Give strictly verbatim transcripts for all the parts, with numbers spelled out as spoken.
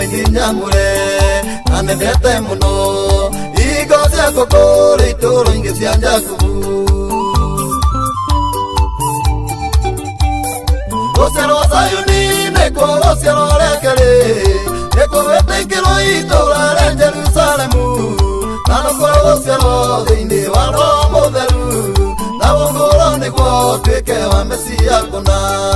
maini nyamure anendete muno igo cia kokore itoro ingi cia Jakubu Rociaro Zayuni neko rociaro rekere neko wetekero itoro re Jerusalemu nano kwa rociaro thiini wa Roho Mutheru na wongoro niguo tuike wa Mesia kuna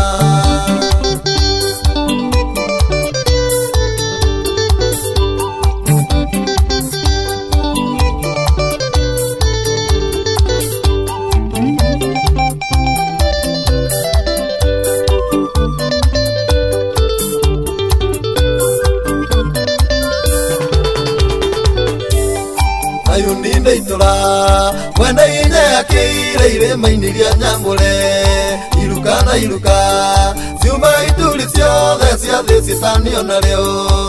Zayuni ndeitora wenda inye akire ire mainiria nyamure iruka na iruka ciuma ituri ciothe cia thĩ citanio narĩo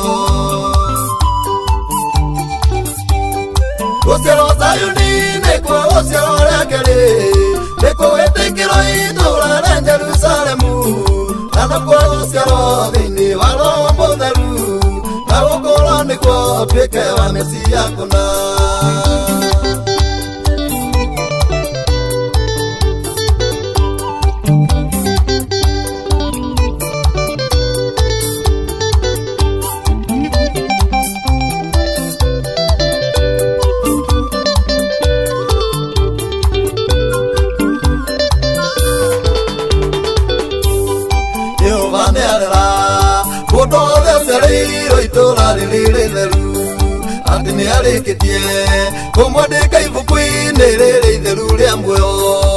Rũciaro Zayuni nĩkuo rũciaro rĩake-rĩ nĩkuo wĩtĩkĩro itũũra rĩa Jerusalemu na nakuo rũciaro thĩinĩ wa Roho Mũtheru na gũkũũrwo nĩkuo tuĩke wa Mesia kuna Ati ni arikitie kumwandika ibuku-inĩ rĩrĩ itheru rĩa muoyo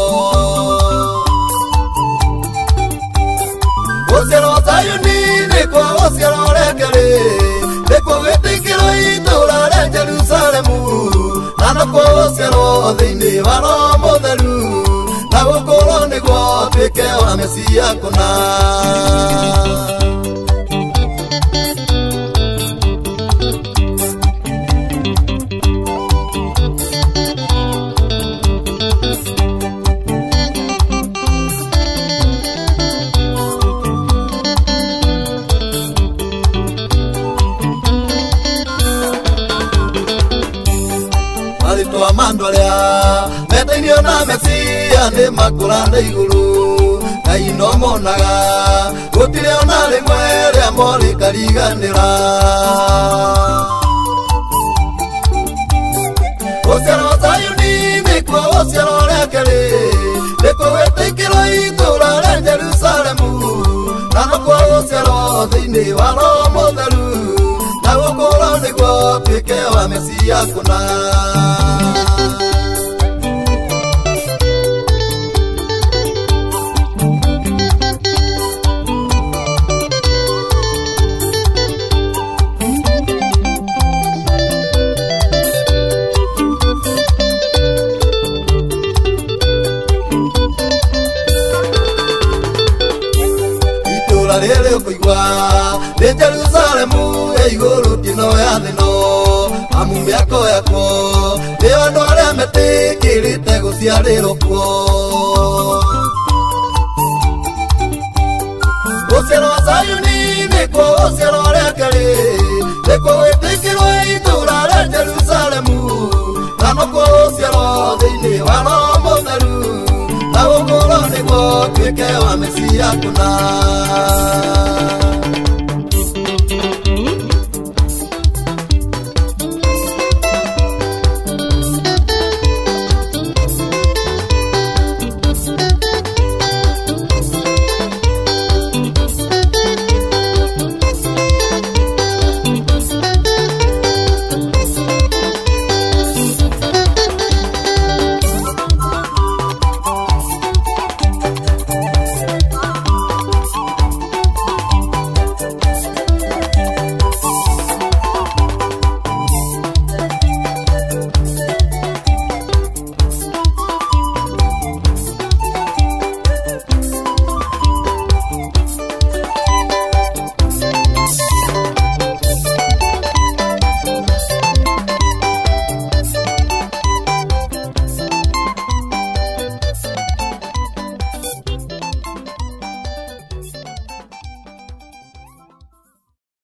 Rũciaro Zayuni nĩkuo rũciaro rĩake-rĩ nĩkuo wĩtĩkĩro itũũra rĩa Jerusalemu na nakuo rũciaro thĩinĩ wa Roho Mũtheru na gũkũũrwo nĩguo tuĩke wa Mesia kuna Mandolea metainio na Mesia ni makura na iguru Ngai no monaga gutire ona rimwe ria mori kariganira Rũciaro Zayuni nĩkuo rũciaro rĩake-rĩ nĩkuo wĩtĩkĩro itũũra rĩa Jerusalemu na nakuo rũciaro thĩinĩ wa Roho Mũtheru na gũkũũrwo nĩguo tuĩke wa Mesia kuna Rĩrĩ kũigua nĩ Jerusalemu ya igũrũ tino ya thĩ no amu mĩako yakuo nĩ andũ arĩa metĩkĩrĩte gũciarĩrwo kuo Rũciaro Zayuni nĩkuo rũciaro rĩake-rĩ nĩkuo wĩtĩkĩro itũũra rĩa Jerusalemu na nakuo rũciaro thĩinĩ wa Roho Mũtheru na gũkũũrwo nĩguo tuĩke wa Mesia kuna